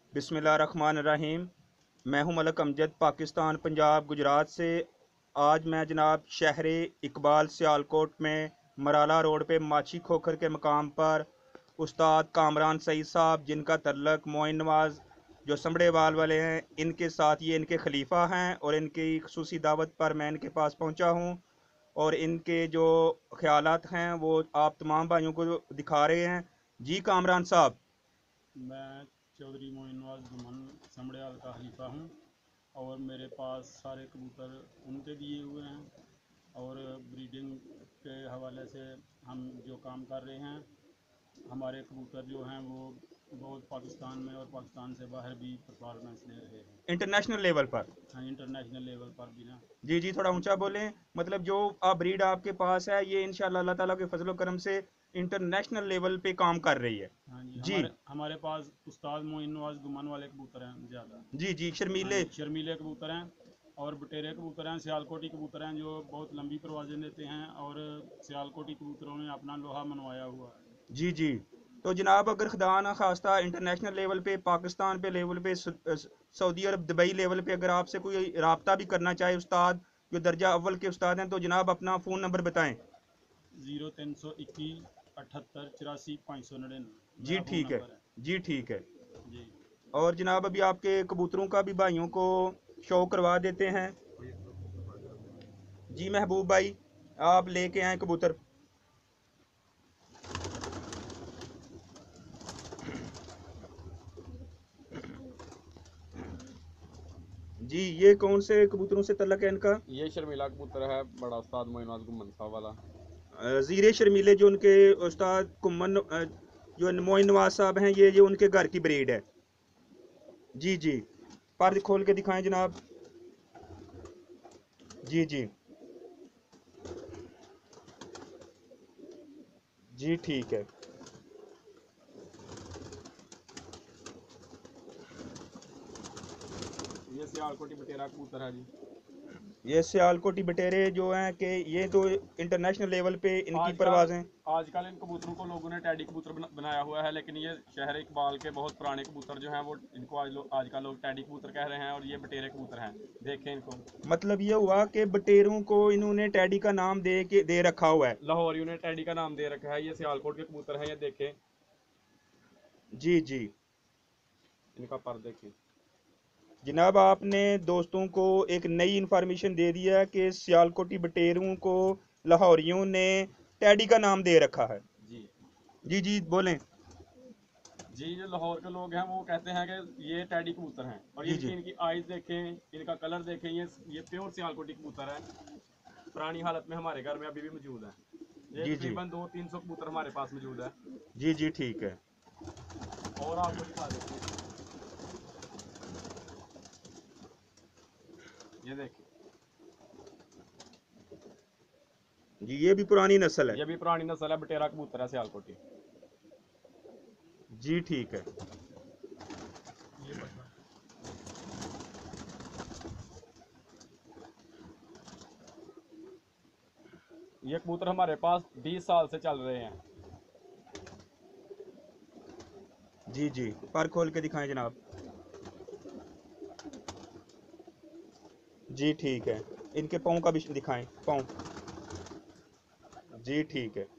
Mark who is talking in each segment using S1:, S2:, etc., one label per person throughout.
S1: बिस्मिल्लाहिर्रहमानिर्रहीम। मैं हूं मलक अमजद, पाकिस्तान, पंजाब, गुजरात से। आज मैं जनाब शहर इकबाल सियालकोट में मराला रोड पे माछी खोखर के मकाम पर उस्ताद कामरान सईद साहब, जिनका तल्लक मोइन नवाज़ जो समड़ेवाल वाले हैं, इनके साथ, ये इनके खलीफा हैं और इनकी खसूसी दावत पर मैं इनके पास पहुंचा हूं और इनके जो ख्यालात हैं वो आप तमाम भाइयों को दिखा रहे हैं। जी कामरान साहब।
S2: मैं चौधरी मोइन नवाज़ गुमन समड़ियाल का खलीफा हूँ और मेरे पास सारे कबूतर उनके दिए हुए हैं और ब्रीडिंग के हवाले से हम जो काम कर रहे हैं, हमारे कबूतर जो हैं वो बहुत पाकिस्तान में और पाकिस्तान से बाहर भी परफॉर्मेंस दे रहे हैं।
S1: इंटरनेशनल लेवल पर।
S2: हाँ, इंटरनेशनल लेवल पर भी ना।
S1: जी जी, थोड़ा ऊंचा बोलें। मतलब जो आप ब्रीड आपके पास है, ये इंशाल्लाह अल्लाह ताला के फजलो करम से इंटरनेशनल लेवल पे काम कर रही है।
S2: हाँ जी,
S1: जी
S2: हमारे हमारे पास उस्ताद मोइन नवाज़ गुमन वाले कबूतर हैं ज़्यादा।
S1: जी जी,
S2: हाँ
S1: शर्मीले।
S2: जी, शर्मीले कबूतर हैं और बटेरे कबूतर हैं, सियालकोटी कबूतर हैं जो बहुत लंबी परवाज़ें देते हैं और सियालकोटी कबूतरों ने अपना लोहा मनवाया हुआ है।
S1: जी जी। तो जनाब, अगर खुदा ना खास्ता इंटरनेशनल लेवल पे, पाकिस्तान पे लेवल पे, सऊदी अरब, दुबई लेवल पे अगर आपसे कोई राब्ता भी करना चाहे उस्ताद जो दर्जा अव्वल के उस्ताद हैं, तो जनाब अपना फ़ोन नंबर बताएं।
S2: 0321 78 84 599
S1: जी
S2: मेरा फ़ोन
S1: ठीक है।
S2: नंबर है।
S1: जी ठीक है।
S2: जी।
S1: और जनाब अभी आपके कबूतरों का भी भाइयों को शो करवा देते हैं। जी महबूब भाई, आप लेके आए कबूतर। जी, ये कौन से कबूतरों से तल्लक है इनका?
S2: ये शर्मिला कबूतर है, बड़ा उस्ताद मोइनवाज गुम्मन साहब वाला।
S1: ज़ीरे शर्मीले जो उनके उस्ताद कुम्मन जो मोइन नवाज साहब हैं, ये उनके घर की ब्रीड है। जी जी। पर खोल के दिखाएं जनाब। जी जी। जी ठीक है।
S2: ये सियालकोटी बटेरा कबूतर है जी।
S1: ये सियालकोटी बटेरे जो हैं कि ये तो इंटरनेशनल लेवल पे इनकी
S2: आजकल
S1: परवाज़ें।
S2: आजकल इन कबूतरों को लोगों ने टैडी कबूतर बनाया हुआ है, लेकिन ये शहर इकबाल के बहुत पुराने कबूतर जो हैं वो इनको आजकल लोग टैडी कबूतर कह रहे हैं और ये बटेरे कबूतर हैं। देखें इनको।
S1: मतलब ये हुआ कि बटेरों को इन्होंने टैडी का नाम दे रखा हुआ है।
S2: लाहौरियों ने टैडी का नाम दे रखा है। ये सियालकोट के कबूतर हैं, ये देखें।
S1: जी जी।
S2: इनका पर देखें।
S1: जनाब, आपने दोस्तों को एक नई इन्फॉर्मेशन दे दिया कि सियालकोटी बटेरों को लाहौरियों ने टैडी का नाम दे रखा है।
S2: जी
S1: जी जी बोलें।
S2: जी, जो लाहौर के लोग हैं वो कहते हैं कि ये टैडी कबूतर हैं और
S1: जी
S2: इनकी
S1: जी।
S2: इनकी आइज देखें, इनका कलर देखें। ये प्योर सियालकोटी कबूतर है, पुरानी हालत में हमारे घर में अभी भी मौजूद है। ये
S1: जी जी।
S2: तकरीबन 200-300 कबूतर हमारे पास मौजूद है।
S1: जी जी ठीक है।
S2: और आपको दिखा देते हैं, ये देखिए।
S1: जी, ये भी पुरानी नस्ल है।
S2: ये भी पुरानी नस्ल है, बटेरा कबूतर है सियालकोटी।
S1: जी ठीक है।
S2: ये बटवा, ये कबूतर हमारे पास 20 साल से चल रहे हैं।
S1: जी जी। पर खोल के दिखाएं जनाब। जी ठीक है। इनके पाँव का भी दिखाएं, पाँव। जी ठीक है।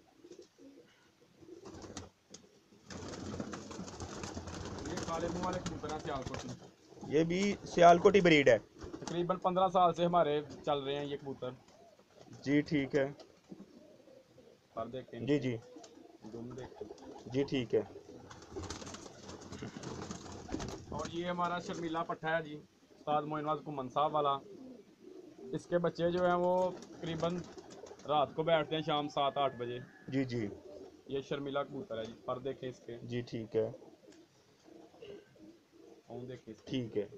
S2: ये काले मुंह वाले कबूतर हैं सियालकोटी।
S1: ये भी सियालकोटी ब्रीड है।
S2: तकरीबन 15 साल से हमारे चल रहे हैं ये कबूतर।
S1: जी ठीक है।
S2: पर देखें
S1: जी
S2: इनके,
S1: जी।
S2: दुम देखें।
S1: जी ठीक है।
S2: और ये हमारा शर्मीला पट्ठा है जी, उस्ताद मोइनवाज कुमन साहब वाला। इसके बच्चे जो हैं वो तकरीबन रात को बैठते हैं शाम 7-8 बजे।
S1: जी जी।
S2: ये शर्मिला कबूतर है जी, पर देखें इसके,
S1: जी ठीक है।
S2: पाँव देखें इसके।
S1: ठीक है।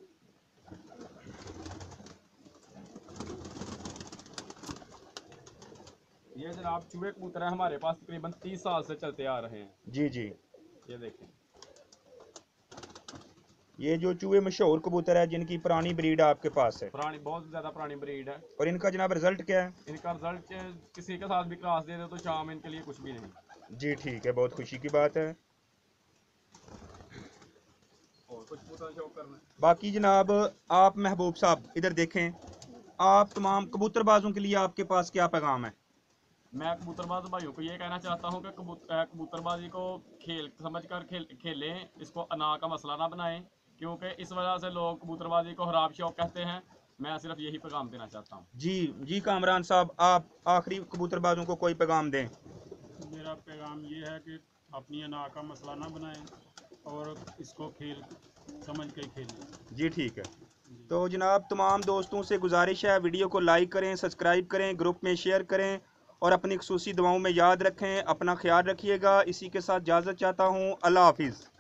S2: ये जनाब चूहे कबूतर है, हमारे पास तकरीबन 30 साल से चलते आ रहे हैं।
S1: जी जी।
S2: ये देखें।
S1: ये जो चूहे मशहूर कबूतर है जिनकी पुरानी ब्रीड आपके पास है,
S2: पुरानी, बहुत ज़्यादा पुरानी ब्रीड है।
S1: और इनका जनाब रिजल्ट क्या है?
S2: इनका रिजल्ट किसी के साथ भी क्रॉस दे दे तो शाम इनके लिए कुछ भी नहीं।
S1: जी ठीक है, बहुत खुशी की बात है।
S2: और कुछ कबूतर शौक करना है।
S1: बाकी जनाब आप महबूब साहब इधर देखें, आप तमाम कबूतरबाजों के लिए आपके पास क्या पैगाम है?
S2: मैं कबूतरबाज भाइयों को ये कहना चाहता हूँ कि कबूतरबाजी को खेल समझकर खेलें, इसको अना का मसला ना बनाएं, क्योंकि इस वजह से लोग कबूतरबाजी को हराम शौक कहते हैं। मैं सिर्फ यही पैगाम देना चाहता हूँ।
S1: जी जी कामरान साहब, आप आखिरी कबूतरबाजों को कोई पैगाम दें।
S2: मेरा पैगाम ये है कि अपनी अना का मसला ना बनाएं और इसको खेल समझ के खेलें।
S1: जी ठीक है। तो जनाब तमाम दोस्तों से गुजारिश है, वीडियो को लाइक करें, सब्सक्राइब करें, ग्रुप में शेयर करें और अपनी खुसूसी दुआओं में याद रखें। अपना ख्याल रखिएगा। इसी के साथ इजाज़त चाहता हूँ। अल्लाह हाफिज़।